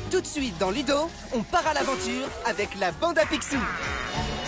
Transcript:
Tout de suite dans Ludo, on part à l'aventure avec la bande à Picsou.